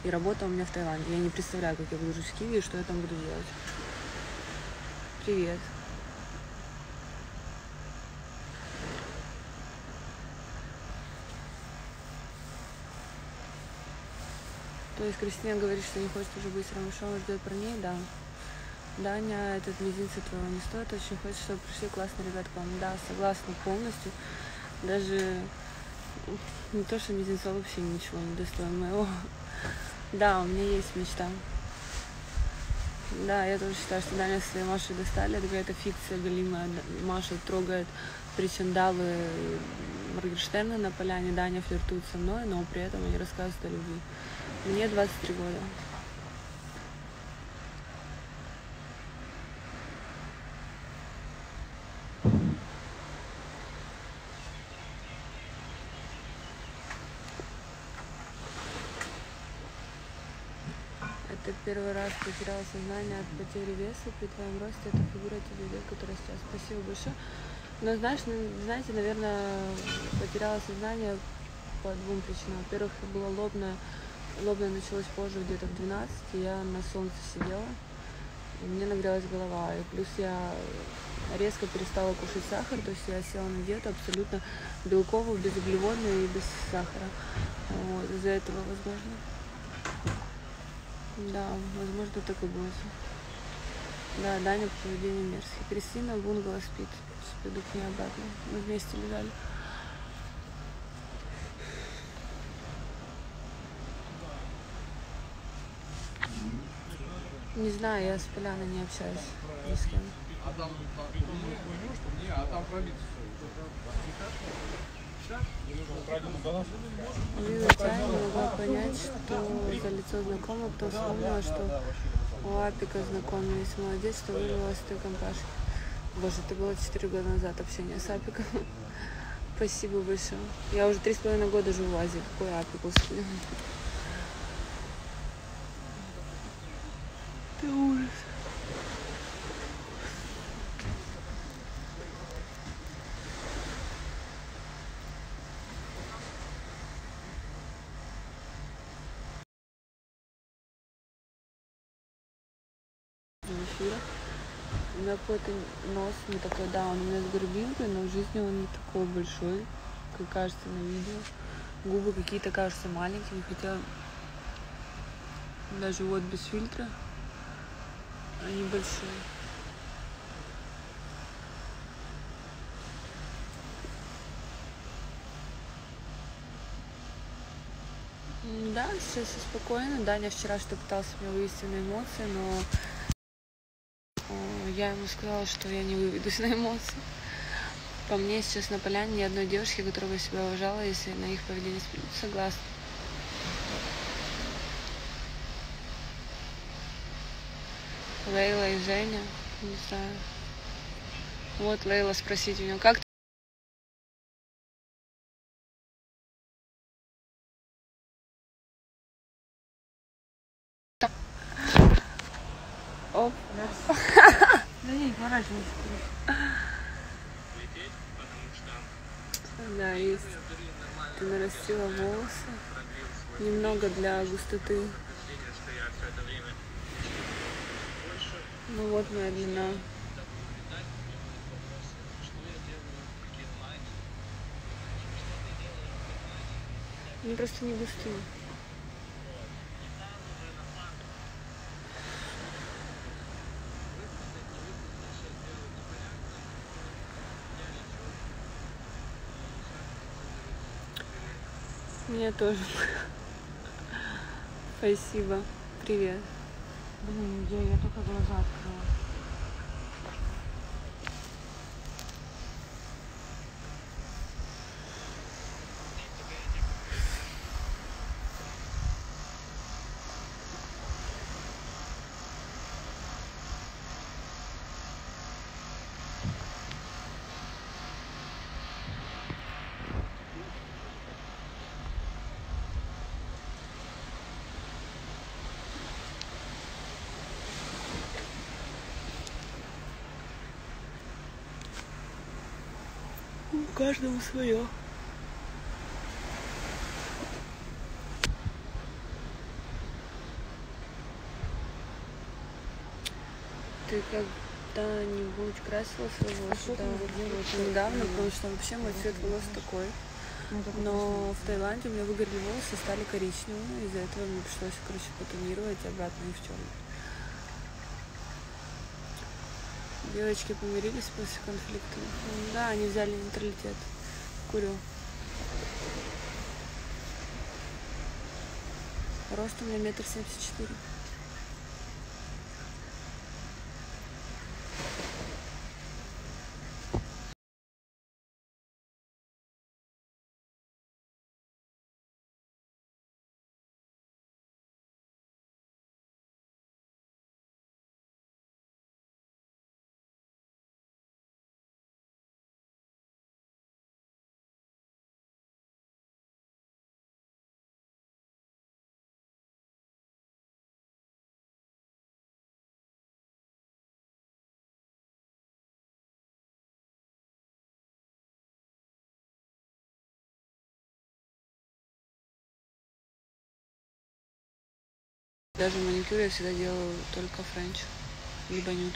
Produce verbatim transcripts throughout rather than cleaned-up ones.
и работа у меня в Таиланде. Я не представляю, как я буду жить в Киеве и что я там буду делать. Привет. То есть Кристина говорит, что не хочет уже быть с Рамышом, ждет парней, да. Даня, этот мизинца твоего не стоит, очень хочет, чтобы пришли классные ребята к вам. Да, согласна полностью. Даже не то, что мизинца вообще ничего не достоин моего. Да, у меня есть мечта. Да, я тоже считаю, что Даня со своей Машей достали. Это какая-то фикция галимая. Маша трогает причиндалы Моргенштерна на поляне, Даня флиртует со мной, но при этом они рассказывают о любви. Мне двадцать три года. Это первый раз потеряла сознание от потери веса при твоем росте. Это фигура тебе идет, которая сейчас. Спасибо большое. Но знаешь, знаете, наверное, потеряла сознание по двум причинам. Во-первых, было лобное. Лобное началось позже, где-то в двенадцати. Я на солнце сидела, и мне нагрелась голова. И плюс я резко перестала кушать сахар, то есть я села на диету абсолютно белковую, безуглеводную и без сахара. Вот, из-за этого, возможно. Да, возможно, так и будет. Да, Даня по поведению мерзкий. Кристина в бунгало спит. Пойду к ней обратно. Мы вместе лежали. Не знаю, я с Поляной не общаюсь ни с кем. Лила Тя не могла понять, что за лицо знакомо, кто вспомнила, что у Апика знакомились. Молодец, что вырвалась с той компашки. Боже, это было четыре года назад общение с Апиком. Спасибо большое. Я уже три с половиной года живу в Азии. Какой Апик, господи. Это ужас. Эфира. У меня какой-то нос не такой, да, он у меня с горбинкой, но в жизни он не такой большой, как кажется на видео. Губы какие-то кажутся маленькими, хотя даже вот без фильтра они большие. Да, сейчас все спокойно. Даня вчера что пытался меня вывести на эмоции, но я ему сказала, что я не выведусь на эмоции. По мне сейчас на поляне ни одной девушки, которая бы себя уважала, если на их поведение согласна. Лейла и Женя, не знаю. Вот Лейла спросить у нее, как ты? Оп. Да не, поворачивайся. Да, есть. Ты нарастила волосы. Немного для густоты. Ну вот моя длина. Они просто не густые. Мне тоже. Спасибо. Привет. Блин, я, я только глаза открыла. Каждому свое. ты когда-нибудь красила свои А волосы? что ты Да, надо делать? вот недавно, потому что вообще мой цвет волос такой. Ну, только Но в Таиланде у меня выгорели волосы, стали коричневыми. Из-за этого мне пришлось, короче, потонировать обратно и в черный. Девочки помирились после конфликта. Да, они взяли нейтралитет. Курю. Рост у меня метр семьдесят четыре. Даже маникюр я всегда делаю только френч, либо нюд.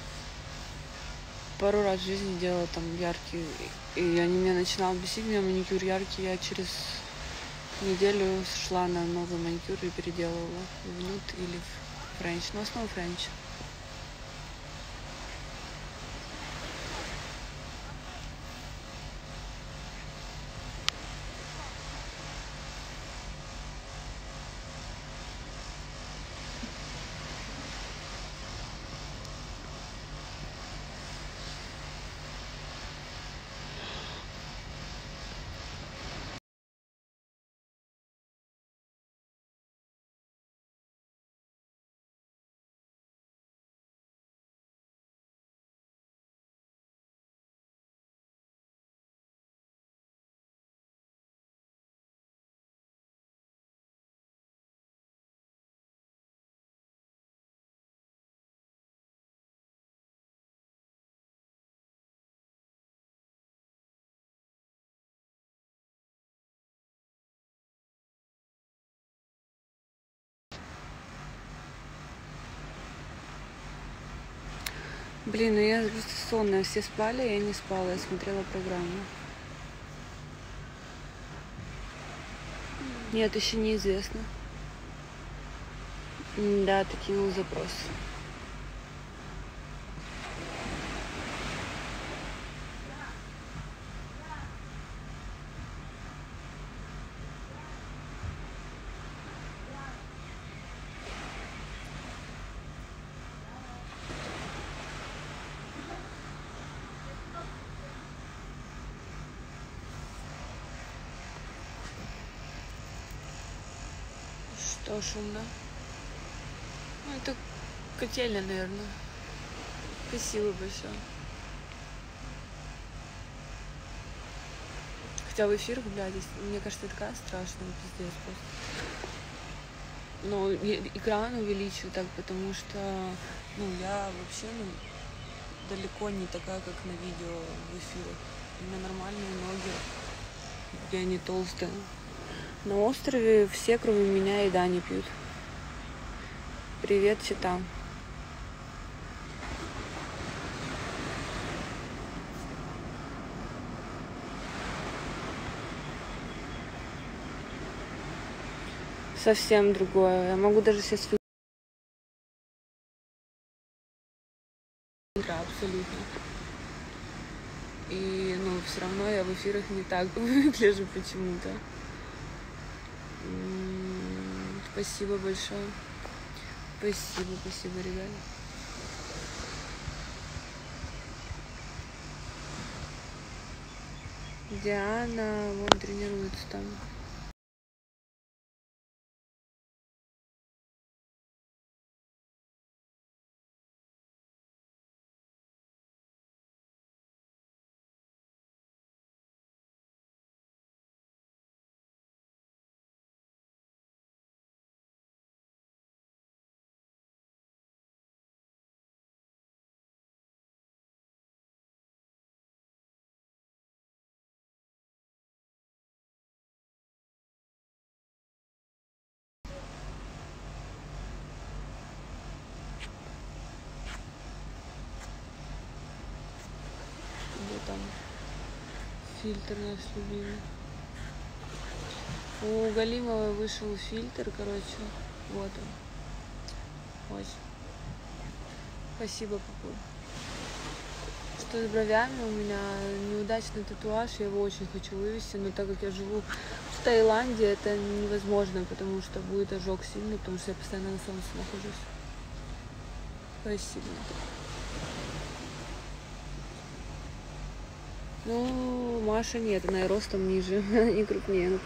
Пару раз в жизни делала там яркий, и они меня начинали бесить, у меня маникюр яркий, я через неделю шла на новый маникюр и переделывала в нюд или в френч, но основа френч. Блин, ну я просто сонная, все спали, я не спала, я смотрела программу. Нет, еще неизвестно. Да, такие запросы. Что шумно? Ну, это котельня, наверное. Спасибо большое. Хотя в эфирах, блядь, мне кажется, такая страшная, пиздец просто. Но экран увеличиваю так, потому что, ну, я вообще, ну, далеко не такая, как на видео в эфирах. У меня нормальные ноги, я не толстая. На острове все, кроме меня, еда не пьют. Привет, чита. Совсем другое. Я могу даже сейчас абсолютно. И, ну, все равно я в эфирах не так выгляжу почему-то. Спасибо большое. Спасибо, спасибо, ребята. Диана вон тренируется там. фильтр наш любимый. У Галимовой вышел фильтр, короче, вот он. Очень. Спасибо, папуль. Что с бровями, у меня неудачный татуаж, я его очень хочу вывести, но так как я живу в Таиланде, это невозможно, потому что будет ожог сильный, потому что я постоянно на солнце нахожусь. Спасибо. Ну, Маша нет, она и ростом ниже, не крупнее.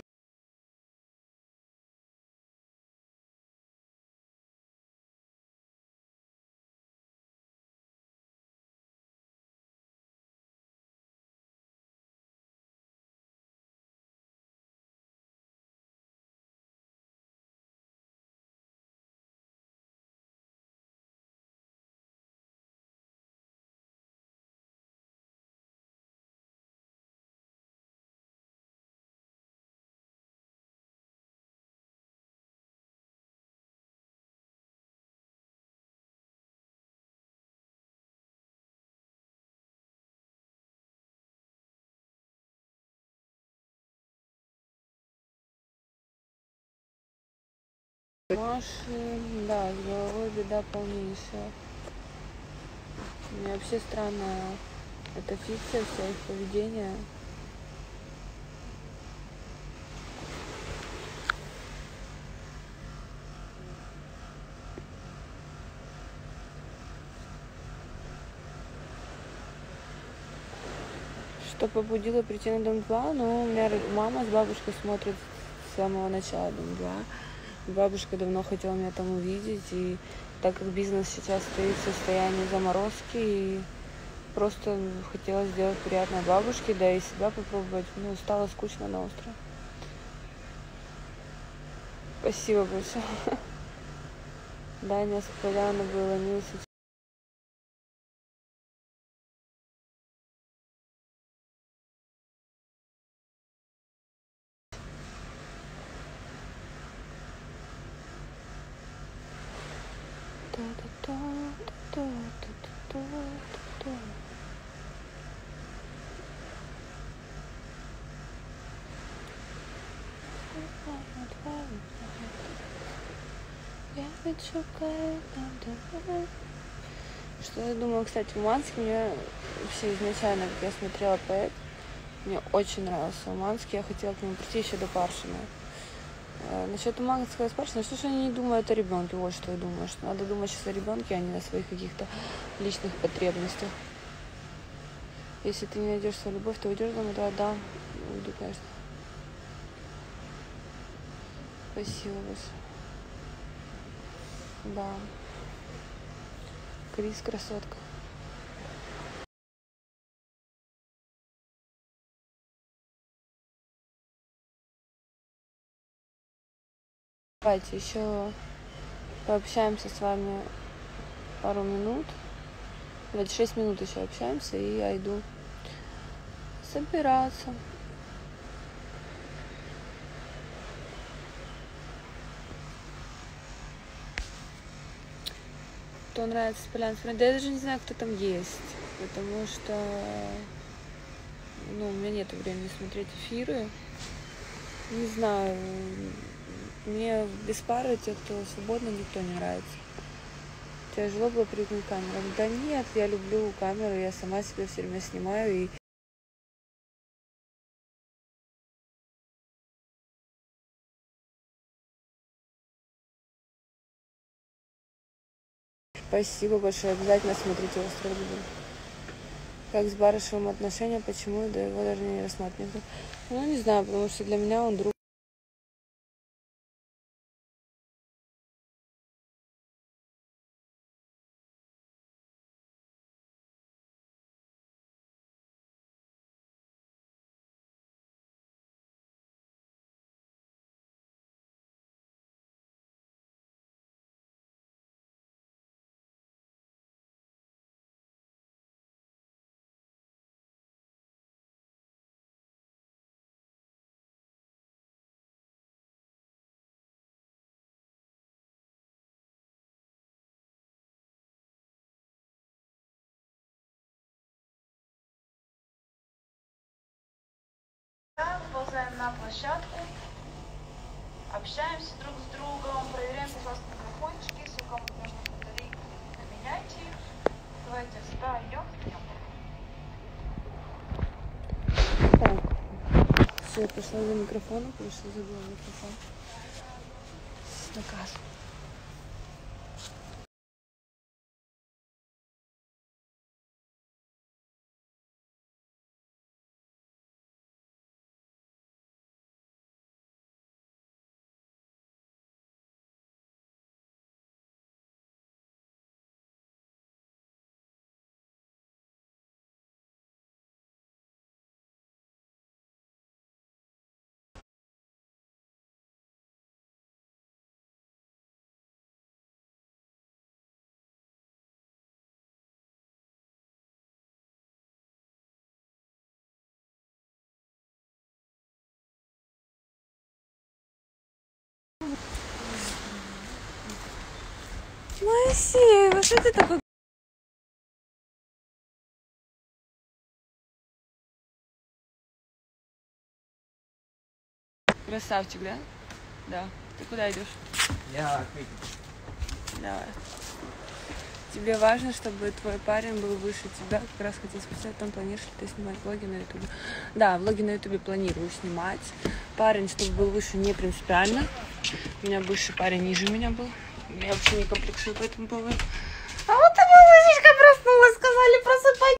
Маши, да, с головой беда полнейшая. У меня вообще странная эта фикция, вся их поведение. Что побудило прийти на Дом два? Ну, у меня мама с бабушкой смотрят с самого начала Дом два. Бабушка давно хотела меня там увидеть, и так как бизнес сейчас стоит в состоянии заморозки, и просто хотела сделать приятное бабушке, да и себя попробовать. Ну, стало скучно на острове. Спасибо большое. Даня с Поляны был, ломился. Я ведь шукаю. Что я думаю, кстати, Уманский мне вообще изначально, как я смотрела проект, мне очень нравился Уманский, я хотела к нему прийти еще до Паршина. Насчет Уманского с Паршина, что ж они не думают о ребенке, вот что я думаю, что надо думать сейчас о ребенке, а не о своих каких-то личных потребностях. Если ты не найдешь свою любовь, то уйдешь дома, да, да, уйду, конечно. Спасибо большое. Да. Крис, красотка. Давайте еще пообщаемся с вами пару минут. Давайте шесть минут еще общаемся, и я иду собираться. Кто нравится с Поляны? Да я даже не знаю, кто там есть, потому что ну, у меня нет времени смотреть эфиры. Не знаю, мне без пары, те, кто свободно, никто не нравится. Тяжело было привыкнуть к камерам. Да нет, я люблю камеру, я сама себя все время снимаю. И спасибо большое, обязательно смотрите «Остров любви». Как с Барышевым отношения, почему, да его даже не рассматривают. Ну, не знаю, потому что для меня он друг. выползаем на площадку, общаемся друг с другом, проверяем, пожалуйста, микрофончики, если у кого-то нужны батарейки, поменяйте их. Давайте встаем. Так, все, я пошла за микрофоном, потому что забыла микрофон. Наказ. Моисеева, что ты такой? Красавчик, да? Да. Ты куда идешь? Я Давай. Тебе важно, чтобы твой парень был выше тебя. Как раз хотел спросить, там планируешь ли ты снимать влоги на ютубе? Да, влоги на ютубе планирую снимать. Парень, чтобы был выше, не принципиально. У меня бывший парень ниже меня был. Я вообще не комплексую по этому поводу. А вот и малышечка проснулась, сказали просыпать.